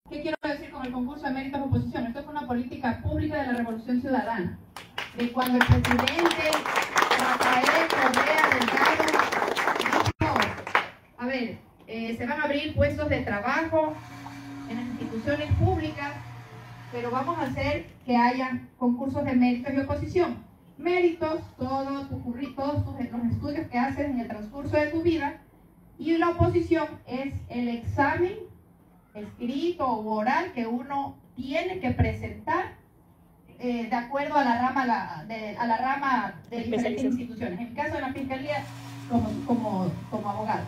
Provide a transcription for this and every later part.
¿Qué quiero decir con el concurso de méritos de oposición? Esto fue una política pública de la Revolución Ciudadana. De cuando el presidente Rafael Correa Delgado dijo, a ver, se van a abrir puestos de trabajo en las instituciones públicas, pero vamos a hacer que haya concursos de méritos y oposición. Méritos, todos los estudios que haces en el transcurso de tu vida, y la oposición es el examen escrito o oral que uno tiene que presentar de acuerdo a la rama de diferentes instituciones. En el caso de la Fiscalía, como abogado.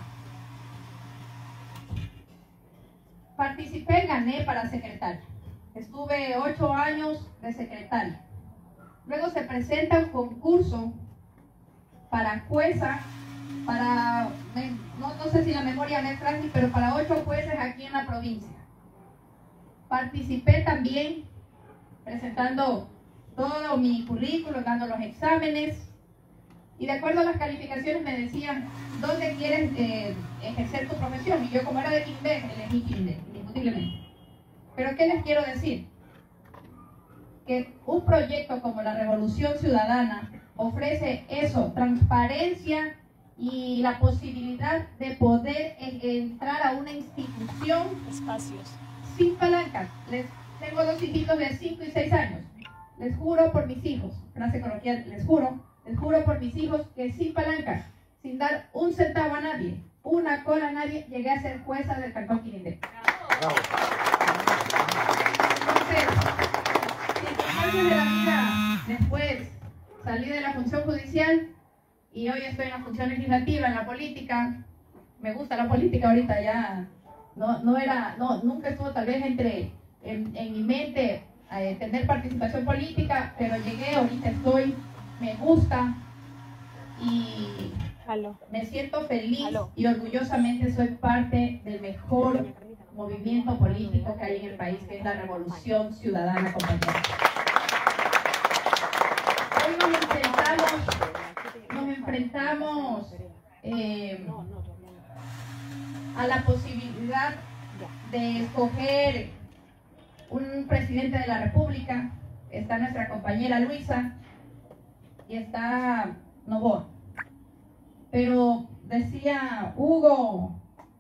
Participé, gané para secretaria. Estuve 8 años de secretaria. Luego se presenta un concurso para jueza, no sé si la memoria me es frágil, pero para 8 jueces aquí en la provincia. Participé también presentando todo mi currículum, dando los exámenes, y de acuerdo a las calificaciones me decían, ¿dónde quieres ejercer tu profesión? Y yo, como era de Quindé, elegí Quindé, indiscutiblemente. Pero ¿qué les quiero decir? Que un proyecto como la Revolución Ciudadana ofrece eso, transparencia y la posibilidad de poder entrar a una institución sin palancas. Les tengo 2 hijitos de 5 y 6 años. Les juro por mis hijos, frase coloquial, les juro por mis hijos que sin palancas, sin dar un centavo a nadie, una cola a nadie, llegué a ser jueza del Cantón Quirindé. Entonces, circunstancias de la vida, después salí de la función judicial y hoy estoy en la función legislativa, en la política. Me gusta la política ahorita, ya nunca estuvo tal vez en mi mente tener participación política, pero llegué, ahorita estoy, me gusta y me siento feliz y orgullosamente soy parte del mejor movimiento político que hay en el país, que es la Revolución Ciudadana, compañeros. Hoy nos enfrentamos a la posibilidad de escoger un presidente de la República. Está nuestra compañera Luisa y está Novoa. Pero decía Hugo,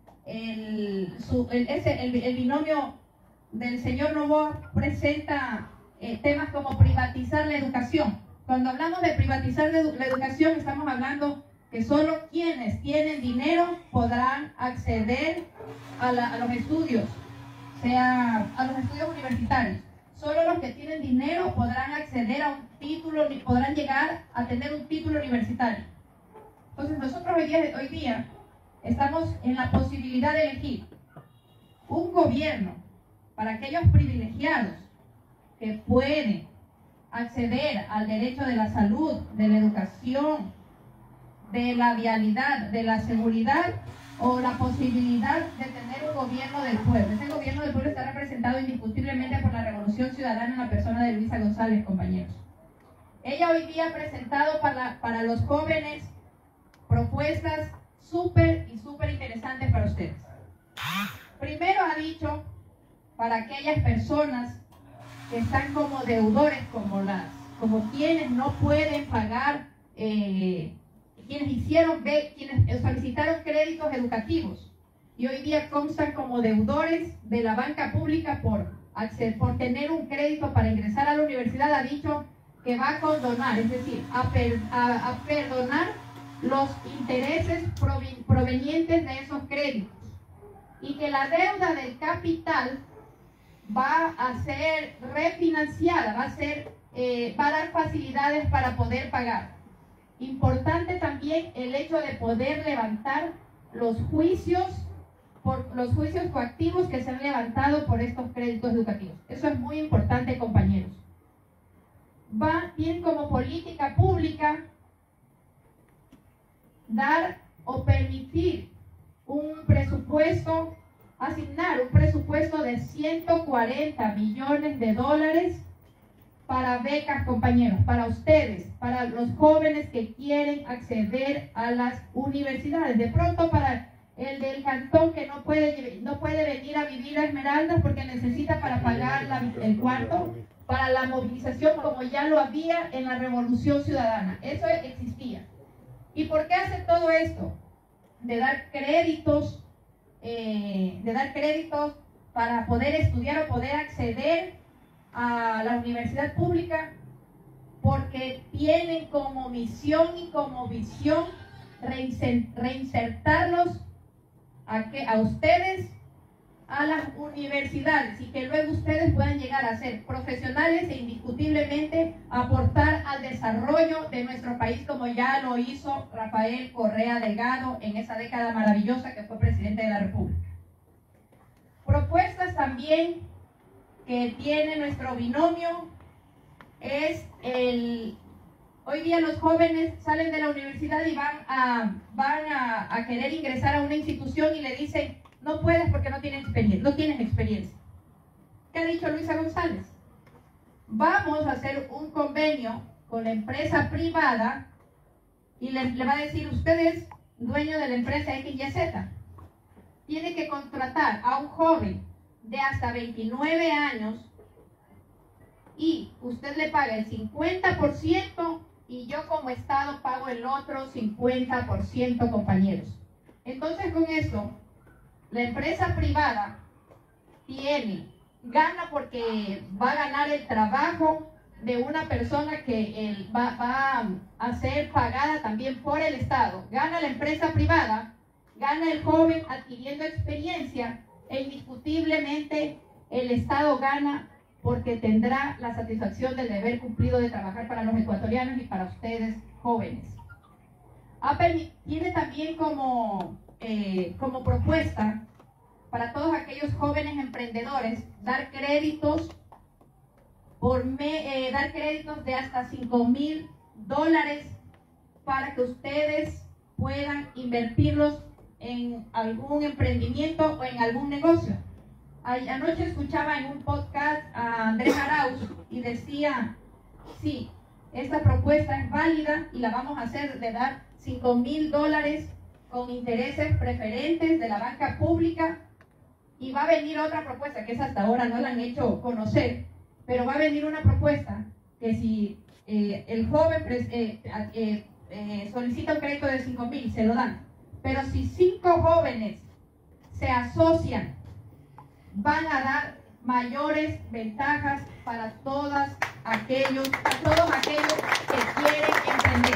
el binomio del señor Novoa presenta temas como privatizar la educación. Cuando hablamos de privatizar la educación, estamos hablando que solo quienes tienen dinero podrán acceder a los estudios, sea a los estudios universitarios. Solo los que tienen dinero podrán acceder a un título, podrán llegar a tener un título universitario. Entonces nosotros hoy día estamos en la posibilidad de elegir un gobierno para aquellos privilegiados que pueden acceder al derecho de la salud, de la educación, de la vialidad, de la seguridad, o la posibilidad de tener un gobierno del pueblo. Ese gobierno del pueblo está representado indiscutiblemente por la Revolución Ciudadana en la persona de Luisa González, compañeros. Ella hoy día ha presentado para los jóvenes propuestas súper interesantes para ustedes. Primero ha dicho, para aquellas personas que están como deudores, como quienes no pueden pagar, quienes solicitaron créditos educativos y hoy día constan como deudores de la banca pública por tener un crédito para ingresar a la universidad, ha dicho que va a condonar, es decir, a perdonar los intereses provenientes de esos créditos, y que la deuda del capital va a ser refinanciada, va a dar facilidades para poder pagar. Importante también el hecho de poder levantar los juicios coactivos que se han levantado por estos créditos educativos. Eso es muy importante, compañeros. Va bien como política pública dar o permitir un presupuesto, asignar un presupuesto de 140 millones de dólares para becas, compañeros, para ustedes, para los jóvenes que quieren acceder a las universidades. De pronto para el del Cantón que no puede venir a vivir a Esmeraldas porque necesita para pagar el cuarto, para la movilización como ya lo había en la Revolución Ciudadana. Eso existía. ¿Y por qué hace todo esto? De dar créditos para poder estudiar o poder acceder a la universidad pública, porque tienen como misión y como visión reinsertarlos a ustedes a las universidades y que luego ustedes puedan llegar a ser profesionales e indiscutiblemente aportar al desarrollo de nuestro país como ya lo hizo Rafael Correa Delgado en esa década maravillosa que fue presidente de la República. Propuestas también que tiene nuestro binomio es hoy día los jóvenes salen de la universidad y van a querer ingresar a una institución y le dicen: no puedes porque no tienes experiencia. ¿Qué ha dicho Luisa González? Vamos a hacer un convenio con la empresa privada y le va a decir: usted es dueño de la empresa XYZ, tiene que contratar a un joven de hasta 29 años y usted le paga el 50% y yo como Estado pago el otro 50%, compañeros. Entonces, con eso, la empresa privada gana porque va a ganar el trabajo de una persona que va a ser pagada también por el Estado. Gana la empresa privada, gana el joven adquiriendo experiencia e indiscutiblemente el Estado gana porque tendrá la satisfacción del deber cumplido de trabajar para los ecuatorianos y para ustedes jóvenes. Tiene también como propuesta para todos aquellos jóvenes emprendedores dar créditos de hasta $5,000 para que ustedes puedan invertirlos en algún emprendimiento o en algún negocio. Anoche escuchaba en un podcast a Andrés Arauz y decía: sí, esta propuesta es válida y la vamos a hacer de dar $5,000 con intereses preferentes de la banca pública, y va a venir otra propuesta que hasta ahora no la han hecho conocer, pero va a venir una propuesta que si el joven solicita un crédito de 5,000, se lo dan, pero si 5 jóvenes se asocian, van a dar mayores ventajas para todos aquellos que quieren emprender.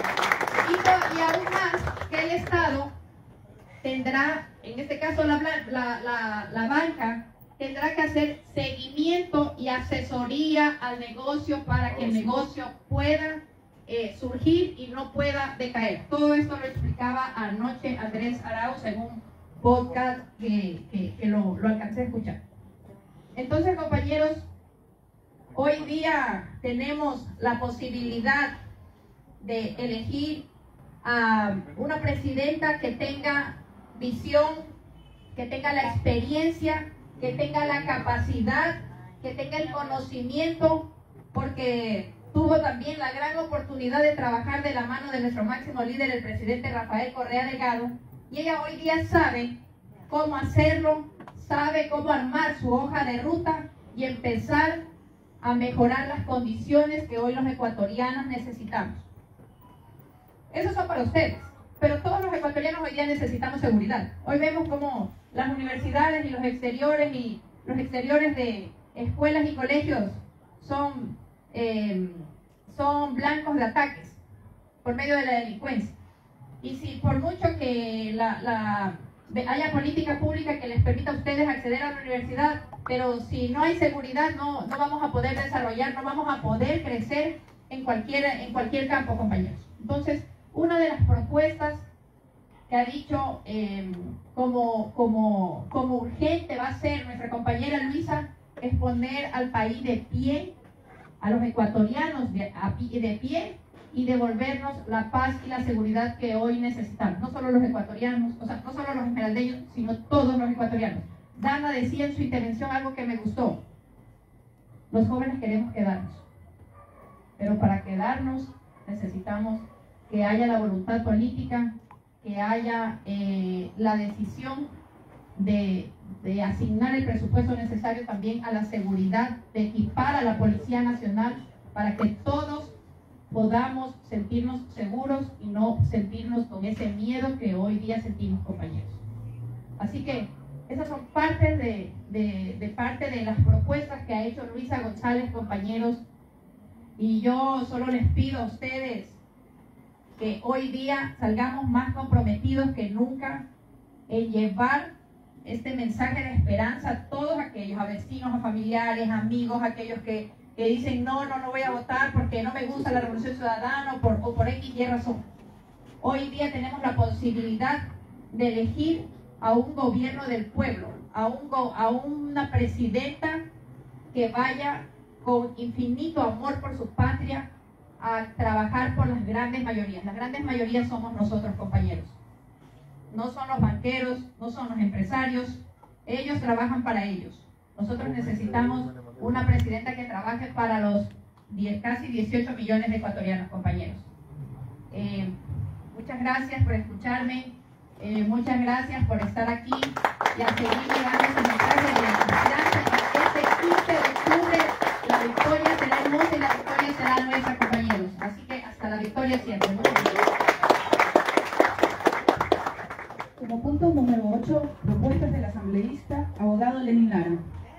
Y aún más que el Estado tendrá, en este caso la banca, tendrá que hacer seguimiento y asesoría al negocio para que el negocio pueda surgir y no pueda decaer. Todo esto lo explicaba anoche Andrés Arauz en un podcast que lo alcancé a escuchar. Entonces, compañeros, hoy día tenemos la posibilidad de elegir a una presidenta que tenga visión, que tenga la experiencia, que tenga la capacidad, que tenga el conocimiento, porque tuvo también la gran oportunidad de trabajar de la mano de nuestro máximo líder, el presidente Rafael Correa Delgado, y ella hoy día sabe cómo hacerlo, sabe cómo armar su hoja de ruta y empezar a mejorar las condiciones que hoy los ecuatorianos necesitamos. Esos son para ustedes, pero todos los ecuatorianos hoy día necesitamos seguridad. Hoy vemos cómo las universidades y los exteriores de escuelas y colegios son blancos de ataques por medio de la delincuencia. Y si por mucho que haya política pública que les permita a ustedes acceder a la universidad, pero si no hay seguridad no vamos a poder desarrollar, no vamos a poder crecer en cualquier campo, compañeros. Entonces, una de las propuestas que ha dicho como urgente va a ser nuestra compañera Luisa, es poner al país de pie, a los ecuatorianos de pie, y devolvernos la paz y la seguridad que hoy necesitamos. No solo los ecuatorianos, o sea, no solo los esmeraldeños, sino todos los ecuatorianos. Dana decía en su intervención algo que me gustó: los jóvenes queremos quedarnos, pero para quedarnos necesitamos que haya la voluntad política, que haya la decisión de asignar el presupuesto necesario también a la seguridad, de equipar a la Policía Nacional para que todos podamos sentirnos seguros y no sentirnos con ese miedo que hoy día sentimos, compañeros. Así que esas son parte de las propuestas que ha hecho Luisa González, compañeros, y yo solo les pido a ustedes que hoy día salgamos más comprometidos que nunca en llevar este mensaje de esperanza a todos aquellos, a vecinos, a familiares, amigos, aquellos que dicen no voy a votar porque no me gusta la Revolución Ciudadana o por X y razón. Hoy día tenemos la posibilidad de elegir a un gobierno del pueblo, a una presidenta que vaya con infinito amor por su patria a trabajar por las grandes mayorías. Las grandes mayorías somos nosotros, compañeros. No son los banqueros, no son los empresarios, ellos trabajan para ellos. Nosotros necesitamos una presidenta que trabaje para los casi 18 millones de ecuatorianos, compañeros. Muchas gracias por escucharme, muchas gracias por estar aquí y a seguir llevando ese mensaje de esperanza. Este 15 de octubre la victoria será hermosa y la victoria será nuestra, compañeros. Así que hasta la victoria siempre. Muchas gracias. Como punto número 8, propuestas del asambleísta, abogado Lenin Lara.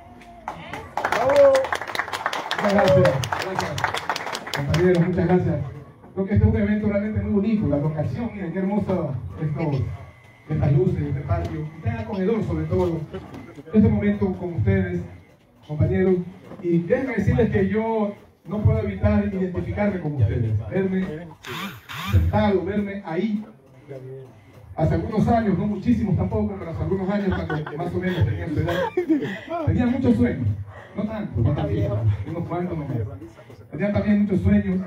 Muchas gracias, compañeros, muchas gracias. Creo que este es un evento realmente muy bonito, la locación, miren qué hermoso estas luces, este patio, y tan acogedor sobre todo, este momento con ustedes, compañeros, y déjenme decirles que yo no puedo evitar identificarme con ustedes, verme sentado, verme ahí. Hace algunos años, no muchísimos tampoco, pero hace algunos años, cuando más o menos tenían su edad, tenían muchos sueños. No tanto, no tanto, unos cuantos nomás. Tenían también muchos sueños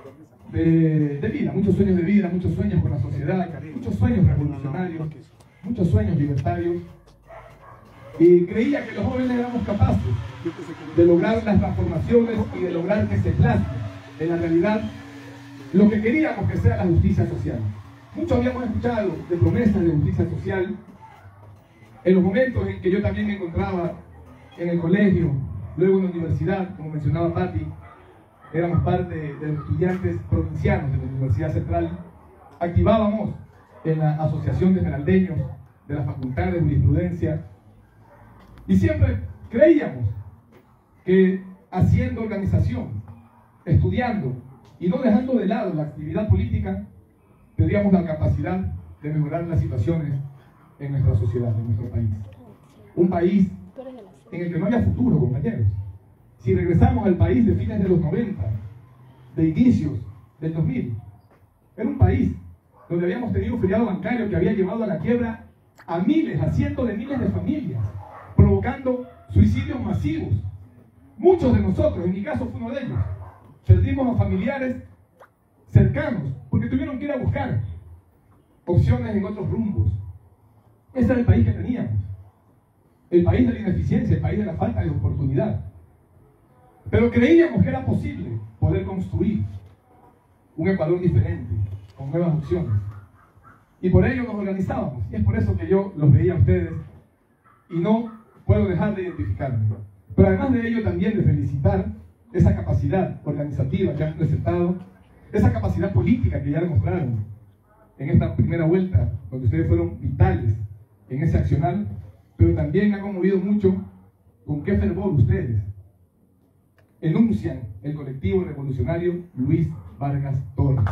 de vida, muchos sueños de vida, muchos sueños con la sociedad, muchos sueños revolucionarios, muchos sueños libertarios. Y creía que los jóvenes éramos capaces de lograr las transformaciones y de lograr que se plasme en la realidad lo que queríamos que sea la justicia social. Muchos habíamos escuchado de promesas de justicia social en los momentos en que yo también me encontraba en el colegio, luego en la universidad, como mencionaba Patti, éramos parte de los estudiantes provincianos de la Universidad Central, activábamos en la Asociación de Esmeraldeños de la Facultad de Jurisprudencia y siempre creíamos que haciendo organización, estudiando y no dejando de lado la actividad política, tendríamos la capacidad de mejorar las situaciones en nuestra sociedad, en nuestro país. Un país en el que no haya futuro, compañeros. Si regresamos al país de fines de los 90, de inicios del 2000, era un país donde habíamos tenido un feriado bancario que había llevado a la quiebra a miles, a cientos de miles de familias, provocando suicidios masivos. Muchos de nosotros, en mi caso fue uno de ellos, perdimos a familiares cercanos porque tuvieron que ir a buscar opciones en otros rumbos. Ese era el país que teníamos. El país de la ineficiencia, el país de la falta de oportunidad. Pero creíamos que era posible poder construir un Ecuador diferente, con nuevas opciones. Y por ello nos organizábamos. Y es por eso que yo los veía a ustedes y no puedo dejar de identificarme. Pero además de ello también de felicitar esa capacidad organizativa que han presentado, esa capacidad política que ya demostraron en esta primera vuelta, donde ustedes fueron vitales en ese accionar, pero también me ha conmovido mucho con qué fervor ustedes enuncian el colectivo revolucionario Luis Vargas Torres.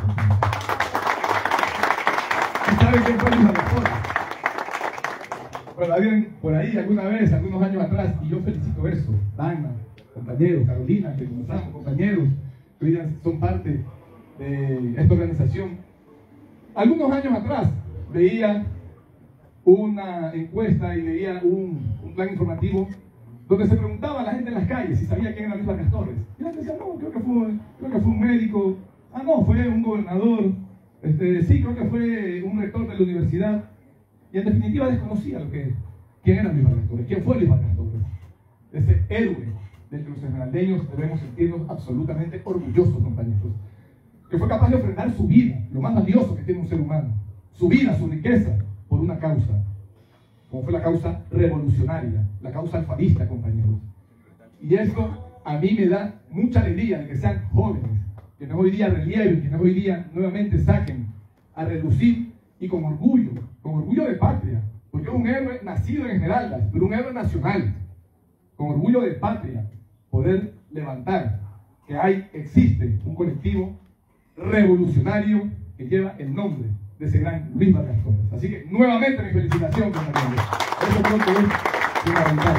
¿Y saben quién fue Luis Vargas Torres? Bueno, habían por ahí alguna vez, algunos años atrás, y yo felicito eso, Dana, compañeros, Carolina, que comenzamos, compañeros, que hoy son parte de esta organización. Algunos años atrás veía una encuesta y veía un plan informativo donde se preguntaba a la gente en las calles si sabía quién era Luis Vargas Torres. Y la gente decía, no, creo que fue un médico, no, fue un gobernador, sí, creo que fue un rector de la universidad. Y en definitiva desconocía quién era Luis Vargas Torres, quién fue Luis Vargas Torres. Ese héroe del que los esmeraldeños debemos sentirnos absolutamente orgullosos, compañeros, que fue capaz de ofrendar su vida, lo más valioso que tiene un ser humano, su vida, su riqueza, por una causa, como fue la causa revolucionaria, la causa alfarista, compañeros. Y esto a mí me da mucha alegría de que sean jóvenes, que no hoy día relieven, que no hoy día nuevamente saquen a relucir y con orgullo de patria, porque es un héroe nacido en Esmeraldas, pero un héroe nacional, con orgullo de patria, poder levantar que existe un colectivo revolucionario que lleva el nombre de ese gran Luis Vargas Torres. Así que nuevamente mi felicitación, compañeros. Eso creo que es fundamental.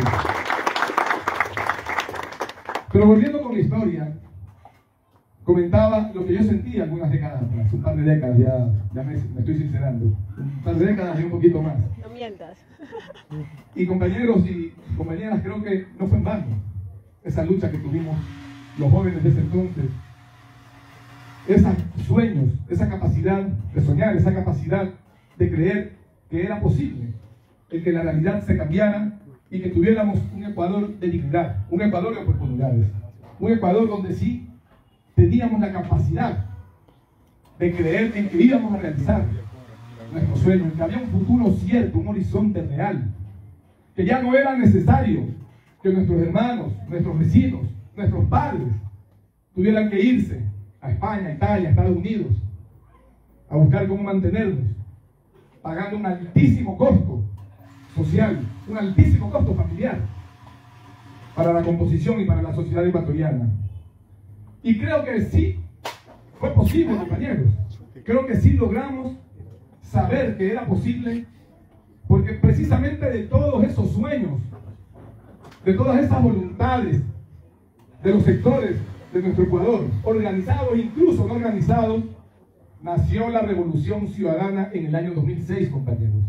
Pero volviendo con la historia, comentaba lo que yo sentí algunas décadas atrás, un par de décadas, ya me estoy sincerando, un par de décadas y un poquito más. No mientas. Y compañeros y compañeras, creo que no fue en vano esa lucha que tuvimos los jóvenes de ese entonces, esos sueños, esa capacidad de soñar, esa capacidad de creer que era posible el que la realidad se cambiara y que tuviéramos un Ecuador de dignidad, un Ecuador de oportunidades, un Ecuador donde sí teníamos la capacidad de creer en que íbamos a realizar nuestros sueños, en que había un futuro cierto, un horizonte real, que ya no era necesario que nuestros hermanos, nuestros vecinos, nuestros padres tuvieran que irse a España, Italia, Estados Unidos a buscar cómo mantenernos, pagando un altísimo costo social, un altísimo costo familiar para la composición y para la sociedad ecuatoriana. Y creo que sí fue posible, compañeros. Creo que sí logramos saber que era posible, porque precisamente de todos esos sueños, de todas esas voluntades de los sectores de nuestro Ecuador, organizados e incluso no organizados, nació la Revolución Ciudadana en el año 2006, compañeros.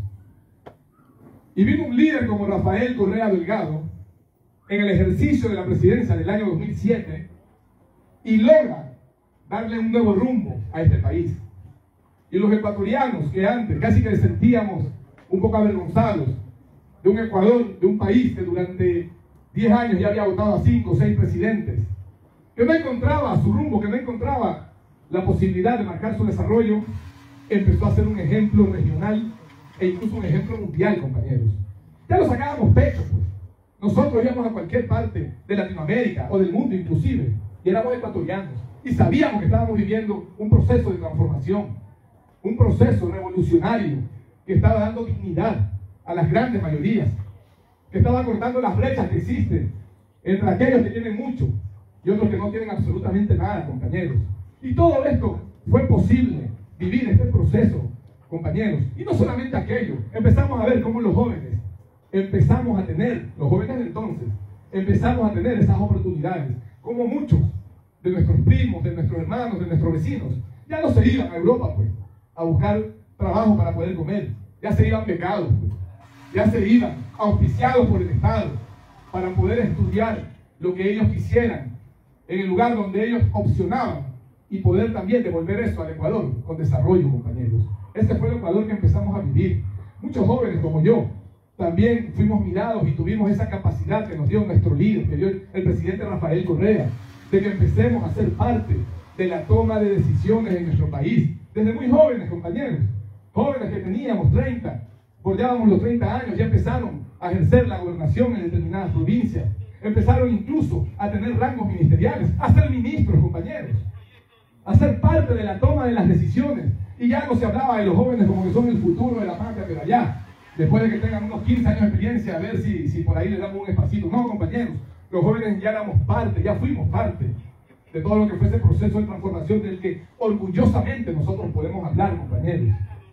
Y vino un líder como Rafael Correa Delgado en el ejercicio de la presidencia del año 2007 y logra darle un nuevo rumbo a este país. Y los ecuatorianos que antes casi que sentíamos un poco avergonzados de un Ecuador, de un país que durante 10 años ya había votado a 5 o 6 presidentes, que no encontraba su rumbo, que no encontraba la posibilidad de marcar su desarrollo, empezó a ser un ejemplo regional e incluso un ejemplo mundial, compañeros. Ya lo sacábamos pecho, pues. Nosotros íbamos a cualquier parte de Latinoamérica o del mundo inclusive, y éramos ecuatorianos, y sabíamos que estábamos viviendo un proceso de transformación, un proceso revolucionario que estaba dando dignidad a las grandes mayorías, que estaba cortando las brechas que existen entre aquellos que tienen mucho y otros que no tienen absolutamente nada, compañeros. Y todo esto fue posible, vivir este proceso, compañeros. Y no solamente aquello, empezamos a ver cómo los jóvenes empezamos a tener, los jóvenes de entonces, empezamos a tener esas oportunidades, como muchos de nuestros primos, de nuestros hermanos, de nuestros vecinos, ya no se iban a Europa, pues, a buscar trabajo para poder comer, ya se iban becados, pues, ya se iban auspiciados por el Estado para poder estudiar lo que ellos quisieran en el lugar donde ellos opcionaban y poder también devolver eso al Ecuador con desarrollo, compañeros. Este fue el Ecuador que empezamos a vivir. Muchos jóvenes como yo también fuimos mirados y tuvimos esa capacidad que nos dio nuestro líder, que dio el presidente Rafael Correa, de que empecemos a ser parte de la toma de decisiones en nuestro país. Desde muy jóvenes, compañeros, jóvenes que teníamos 30, bordeábamos los 30 años, ya empezaron a ejercer la gobernación en determinadas provincias, empezaron incluso a tener rangos ministeriales, a ser ministros, compañeros, a ser parte de la toma de las decisiones. Y ya no se hablaba de los jóvenes como que son el futuro de la patria, pero allá, después de que tengan unos 15 años de experiencia, a ver si por ahí les damos un espacito. No, compañeros, los jóvenes ya éramos parte, ya fuimos parte de todo lo que fue ese proceso de transformación del que orgullosamente nosotros podemos hablar, compañeros.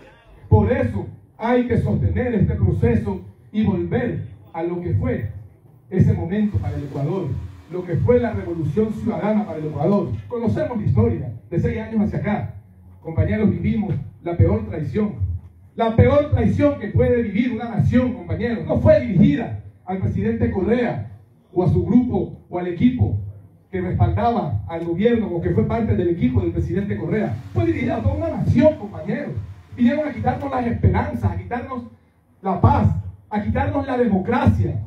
Por eso hay que sostener este proceso y volver a lo que fue ese momento para el Ecuador, lo que fue la Revolución Ciudadana para el Ecuador. Conocemos la historia de 6 años hacia acá. Compañeros, vivimos la peor traición. La peor traición que puede vivir una nación, compañeros, no fue dirigida al presidente Correa o a su grupo o al equipo que respaldaba al gobierno o que fue parte del equipo del presidente Correa. Fue dirigida a toda una nación, compañeros. Vinieron a quitarnos las esperanzas, a quitarnos la paz, a quitarnos la democracia.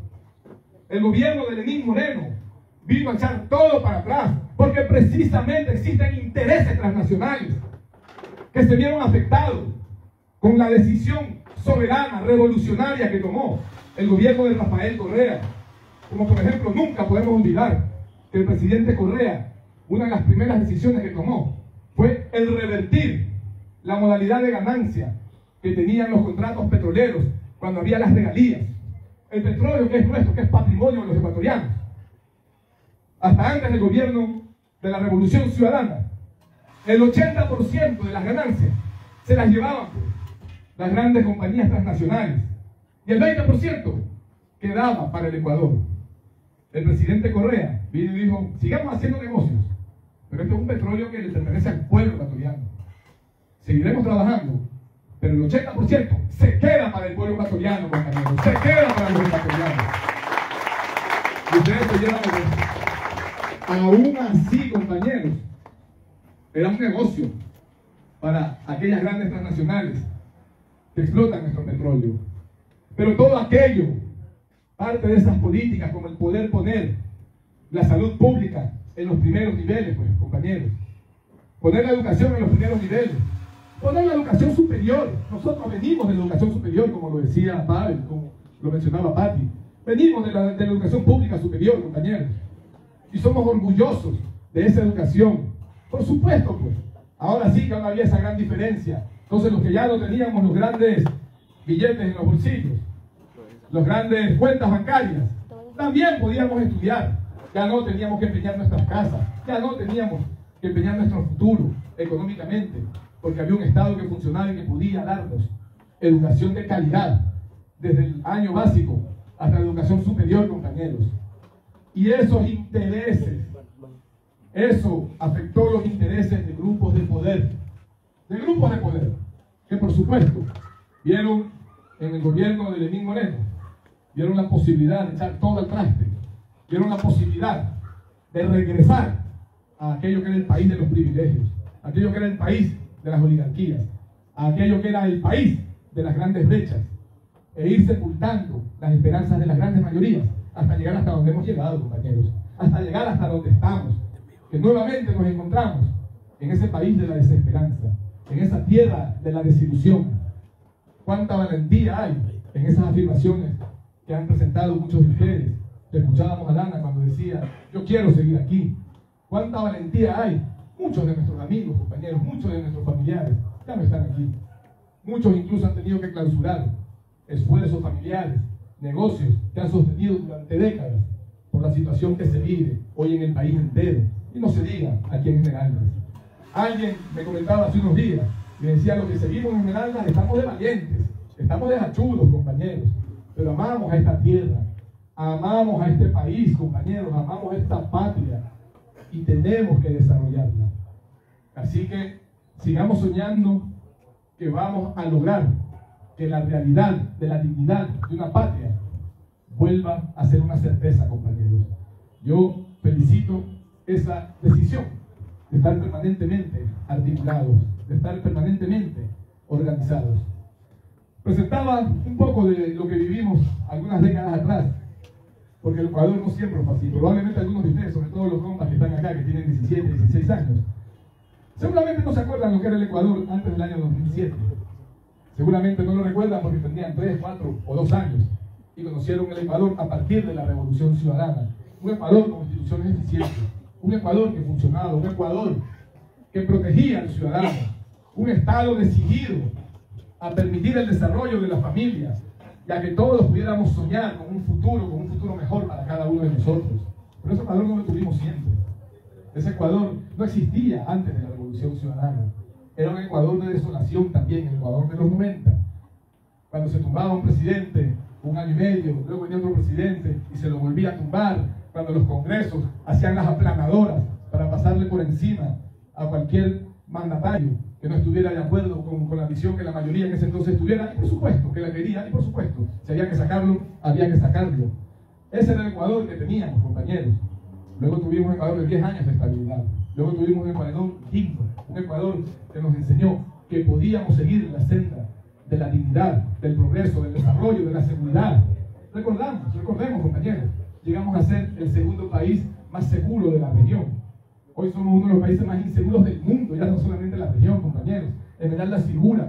El gobierno de Lenín Moreno vino a echar todo para atrás, porque precisamente existen intereses transnacionales que se vieron afectados con la decisión soberana, revolucionaria que tomó el gobierno de Rafael Correa. Como por ejemplo, nunca podemos olvidar que el presidente Correa, una de las primeras decisiones que tomó fue el revertir la modalidad de ganancia que tenían los contratos petroleros cuando había las regalías. El petróleo que es nuestro, que es patrimonio de los ecuatorianos. Hasta antes del gobierno de la Revolución Ciudadana, el 80% de las ganancias se las llevaban las grandes compañías transnacionales y el 20% quedaba para el Ecuador. El presidente Correa vino y dijo: sigamos haciendo negocios, pero esto es un petróleo que le pertenece al pueblo ecuatoriano. Seguiremos trabajando, pero el 80% se queda para el pueblo ecuatoriano, compañeros, se queda para los ecuatorianos. Y ustedes se llevan el resto. Aún así, compañeros, era un negocio para aquellas grandes transnacionales que explotan nuestro petróleo. Pero todo aquello, parte de esas políticas, como el poder poner la salud pública en los primeros niveles, pues, compañeros, poner la educación en los primeros niveles, poner la educación superior. Nosotros venimos de la educación superior, como lo decía Pavel, como lo mencionaba Patti. Venimos de la educación pública superior, compañeros, y somos orgullosos de esa educación. Por supuesto, pues, ahora sí que no había esa gran diferencia. Entonces, los que ya no teníamos los grandes billetes en los bolsillos, las grandes cuentas bancarias, también podíamos estudiar. Ya no teníamos que empeñar nuestras casas, ya no teníamos que empeñar nuestro futuro económicamente, porque había un Estado que funcionaba y que podía darnos educación de calidad, desde el año básico hasta la educación superior, compañeros. Y esos intereses, eso afectó los intereses de grupos de poder, que por supuesto vieron en el gobierno de Lenín Moreno, vieron la posibilidad de echar todo al traste, vieron la posibilidad de regresar a aquello que era el país de los privilegios, aquello que era el país de las oligarquías, a aquello que era el país de las grandes brechas, e ir sepultando las esperanzas de las grandes mayorías, hasta llegar hasta donde hemos llegado, compañeros, hasta llegar hasta donde estamos, que nuevamente nos encontramos en ese país de la desesperanza, en esa tierra de la desilusión. Cuánta valentía hay en esas afirmaciones que han presentado muchos de ustedes. Escuchábamos a Lana cuando decía: yo quiero seguir aquí. Cuánta valentía hay. Muchos de nuestros amigos, compañeros, muchos de nuestros familiares ya no están aquí. Muchos incluso han tenido que clausurar esfuerzos familiares, negocios que han sostenido durante décadas por la situación que se vive hoy en el país entero, y no se diga aquí en Esmeraldas. Alguien me comentaba hace unos días y me decía: los que seguimos en Esmeraldas estamos de valientes, estamos de hachudos, compañeros, pero amamos a esta tierra, amamos a este país, compañeros, amamos a esta patria y tenemos que desarrollarla. Así que sigamos soñando que vamos a lograr que la realidad de la dignidad de una patria vuelva a ser una certeza, compañeros. Yo felicito esa decisión de estar permanentemente articulados, de estar permanentemente organizados. Presentaba un poco de lo que vivimos algunas décadas atrás, porque el Ecuador no siempre fue así. Probablemente algunos de ustedes, sobre todo los compas que están acá, que tienen 17, 16 años, seguramente no se acuerdan lo que era el Ecuador antes del año 2007. Seguramente no lo recuerdan porque tenían 3, 4 o 2 años y conocieron el Ecuador a partir de la Revolución Ciudadana. Un Ecuador con instituciones eficientes, un Ecuador que funcionaba, un Ecuador que protegía al ciudadano, un Estado decidido a permitir el desarrollo de las familias, ya que todos pudiéramos soñar con un futuro mejor para cada uno de nosotros. Pero ese Ecuador no lo tuvimos siempre. Ese Ecuador no existía antes de la Revolución Ciudadana. Era un Ecuador de desolación también, el Ecuador de los 90. Cuando se tumbaba un presidente, 1 año y medio, luego venía otro presidente y se lo volvía a tumbar. Cuando los congresos hacían las aplanadoras para pasarle por encima a cualquier mandatario que no estuviera de acuerdo con la visión que la mayoría en ese entonces tuviera, y por supuesto que la quería, y por supuesto, si había que sacarlo, había que sacarlo. Ese era el Ecuador que teníamos, compañeros. Luego tuvimos un Ecuador de 10 años de estabilidad. Luego tuvimos un Ecuador digno, un Ecuador que nos enseñó que podíamos seguir la senda de la dignidad, del progreso, del desarrollo, de la seguridad. Recordemos, compañeros, llegamos a ser el segundo país más seguro de la región. Hoy somos uno de los países más inseguros del mundo, ya no solamente la región, compañeros. Esmeraldas figura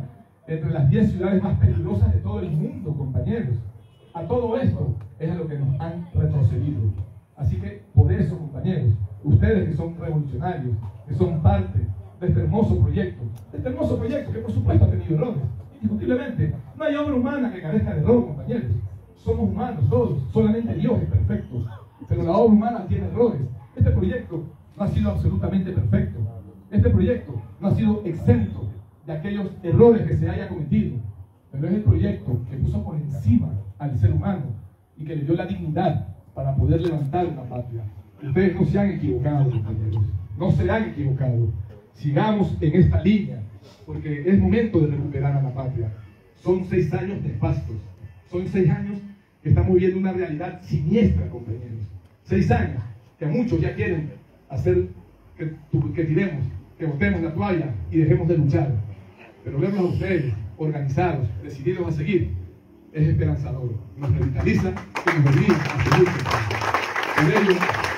entre las 10 ciudades más peligrosas de todo el mundo, compañeros. A todo esto es a lo que nos han retrocedido. Así que por eso, compañeros, ustedes que son revolucionarios, que son parte de este hermoso proyecto que por supuesto ha tenido errores, indiscutiblemente, no hay obra humana que carezca de error, compañeros. Somos humanos todos, solamente Dios es perfecto, pero la obra humana tiene errores. Este proyecto no ha sido absolutamente perfecto. Este proyecto no ha sido exento de aquellos errores que se haya cometido, pero es el proyecto que puso por encima al ser humano y que le dio la dignidad para poder levantar una patria. Ustedes no se han equivocado, compañeros, no se han equivocado. Sigamos en esta línea, porque es momento de recuperar a la patria. Son 6 años nefastos, son 6 años que estamos viendo una realidad siniestra, compañeros. 6 años que a muchos ya quieren hacer que tiremos, que botemos la toalla y dejemos de luchar. Pero verlos a ustedes organizados, decididos a seguir, es esperanzador. Nos revitaliza y nos obliga a seguir. Por ello,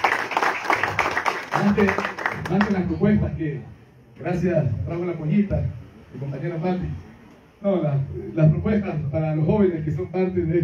ante las propuestas que, gracias Raúl La Pollita, mi compañera Pati, las propuestas para los jóvenes que son parte de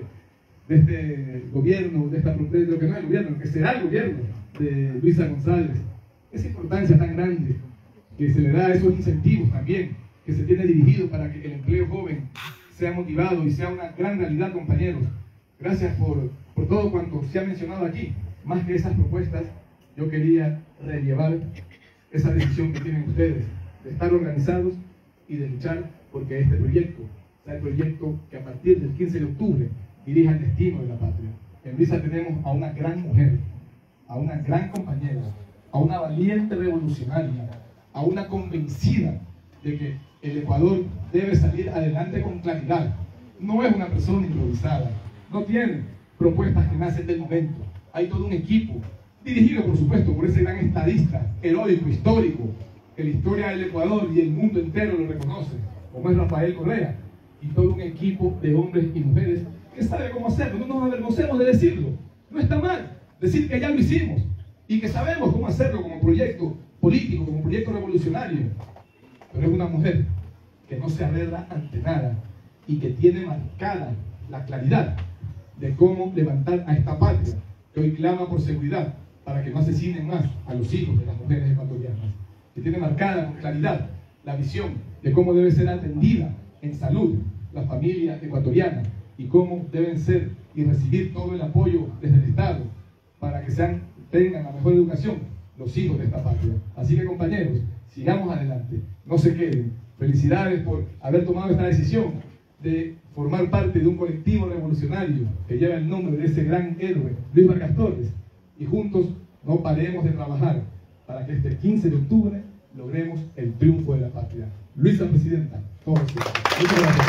este gobierno, de lo que no es el gobierno, lo que será el gobierno de Luisa González, esa importancia tan grande que se le da a esos incentivos también, que se tiene dirigido para que el empleo joven sea motivado y sea una gran realidad, compañeros. Gracias por todo cuanto se ha mencionado aquí. Más que esas propuestas, yo quería rellevar esa decisión que tienen ustedes de estar organizados y de luchar porque este proyecto sea el proyecto que a partir del 15 de octubre dirija el destino de la patria. En Luisa tenemos a una gran mujer, a una gran compañera, a una valiente revolucionaria, a una convencida de que el Ecuador debe salir adelante con claridad. No es una persona improvisada, no tiene propuestas que nacen del momento. Hay todo un equipo, dirigido por supuesto por ese gran estadista, heroico, histórico, que la historia del Ecuador y el mundo entero lo reconoce, como es Rafael Correa, y todo un equipo de hombres y mujeres que sabe cómo hacerlo. No nos avergoncemos de decirlo, no está mal decir que ya lo hicimos y que sabemos cómo hacerlo como proyecto político, como proyecto revolucionario. Pero es una mujer que no se arredra ante nada y que tiene marcada la claridad de cómo levantar a esta patria, que hoy clama por seguridad para que no asesinen más a los hijos de las mujeres ecuatorianas, que tiene marcada con claridad la visión de cómo debe ser atendida en salud la familia ecuatoriana y cómo deben ser y recibir todo el apoyo desde el Estado para que tengan la mejor educación los hijos de esta patria. Así que, compañeros, sigamos adelante, no se queden. Felicidades por haber tomado esta decisión de formar parte de un colectivo revolucionario que lleva el nombre de ese gran héroe, Luis Vargas Torres, y juntos no paremos de trabajar para que este 15 de octubre logremos el triunfo de la patria. Luisa Presidenta, todos ustedes. Muchas gracias.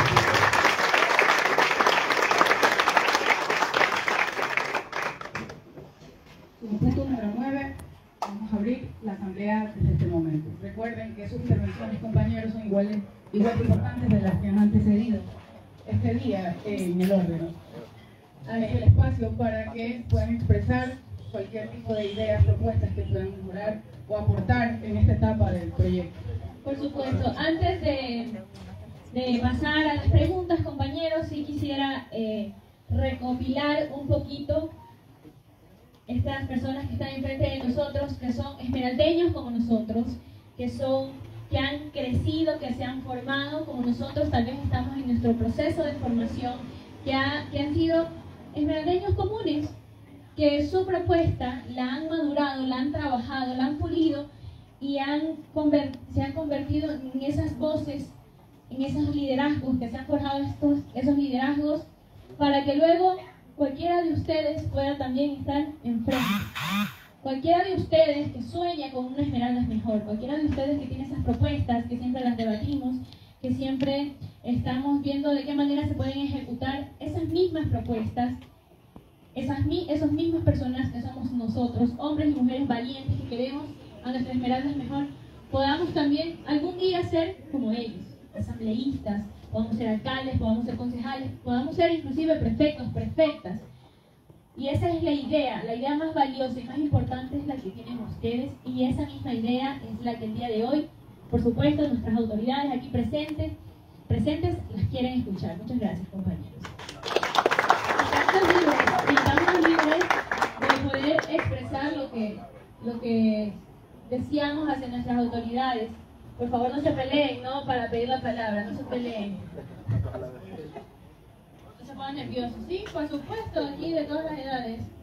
Como punto número 9, vamos a abrir la asamblea desde este momento. Recuerden que sus intervenciones, compañeros, son igual de importantes de las que han antecedido este día en el orden. Hay el espacio para que puedan expresar cualquier tipo de ideas, propuestas que puedan mejorar o aportar en esta etapa del proyecto. Por supuesto, antes de pasar a las preguntas, compañeros, sí quisiera recopilar un poquito estas personas que están enfrente de nosotros, que son esmeraldeños como nosotros, que han crecido, que se han formado como nosotros, tal vez estamos en nuestro proceso de formación, que han sido esmeraldeños comunes, que su propuesta la han madurado, la han trabajado, la han pulido y se han convertido en esas voces, en esos liderazgos, que se han forjado esos liderazgos para que luego cualquiera de ustedes pueda también estar enfrente. Cualquiera de ustedes que sueña con una Esmeraldas mejor, cualquiera de ustedes que tiene esas propuestas, que siempre las debatimos, que siempre estamos viendo de qué manera se pueden ejecutar esas mismas propuestas, esas mismas personas que somos nosotros, hombres y mujeres valientes que queremos a nuestras Esmeraldas mejor, podamos también algún día ser como ellos, asambleístas, podamos ser alcaldes, podamos ser concejales, podamos ser inclusive prefectos, prefectas. Y esa es la idea más valiosa y más importante es la que tienen ustedes, y esa misma idea es la que el día de hoy, por supuesto, nuestras autoridades aquí presentes presentes las quieren escuchar. Muchas gracias, compañeros. Estamos libres de poder expresar lo que deseamos hacia nuestras autoridades. Por favor, no se peleen, ¿no? Para pedir la palabra, no se peleen. No se pongan nerviosos. Sí, por supuesto, aquí de todas las edades.